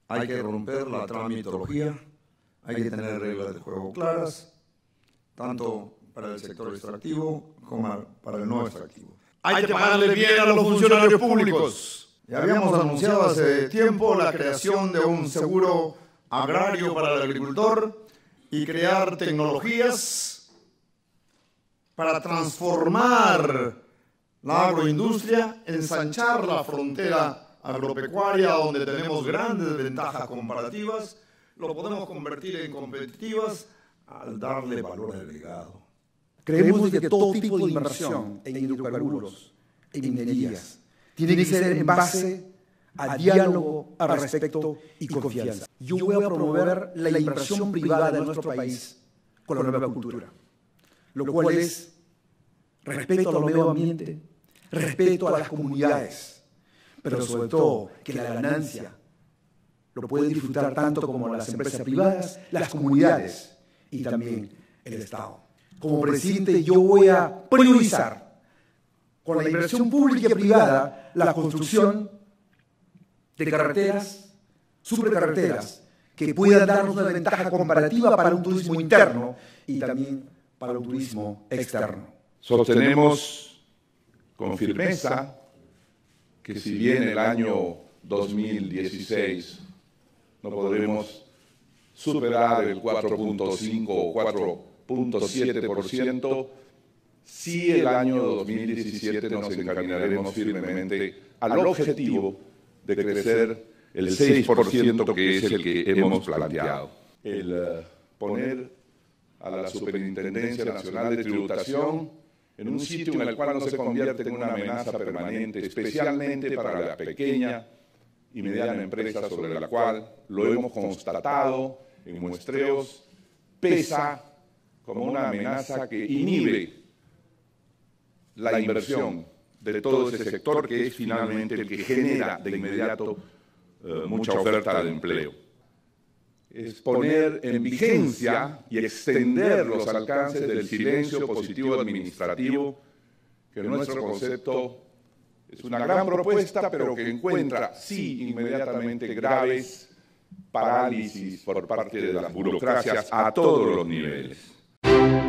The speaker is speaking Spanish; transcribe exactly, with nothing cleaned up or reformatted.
Hay que romper la tramitología, hay que tener reglas de juego claras, tanto para el sector extractivo como para el no extractivo. Hay que pagarle bien a los funcionarios públicos. Ya habíamos anunciado hace tiempo la creación de un seguro agrario para el agricultor y crear tecnologías para transformar la agroindustria, ensanchar la frontera agropecuaria donde tenemos grandes ventajas comparativas, lo podemos convertir en competitivas al darle valor agregado. Creemos que todo tipo de inversión en hidrocarburos, en minerías, tiene que ser en base a diálogo, a respeto y confianza. Yo voy a promover la inversión privada en nuestro país con la nueva cultura, lo cual es respeto al medio ambiente, respeto a las comunidades, pero sobre todo que la ganancia lo pueden disfrutar tanto como las empresas privadas, las comunidades y también el Estado. Como presidente yo voy a priorizar con la inversión pública y privada la construcción de carreteras, supercarreteras, que puedan darnos una ventaja comparativa para un turismo interno y también para un turismo externo. Sostenemos con firmeza que si bien el año dos mil dieciséis no podremos superar el cuatro punto cinco o cuatro punto siete por ciento, sí el año dos mil diecisiete nos encaminaremos firmemente al objetivo de crecer el seis por ciento que es el que hemos planteado. El uh, poner a la Superintendencia Nacional de Tributación en un sitio en el cual no se convierte en una amenaza permanente, especialmente para la pequeña y mediana empresa sobre la cual lo hemos constatado en muestreos, pesa como una amenaza que inhibe la inversión de todo ese sector que es finalmente el que genera de inmediato eh, mucha oferta de empleo. Es poner en vigencia y extender los alcances del silencio positivo administrativo, que en nuestro concepto es una gran propuesta, pero que encuentra, sí, inmediatamente graves parálisis por parte de las burocracias a todos los niveles.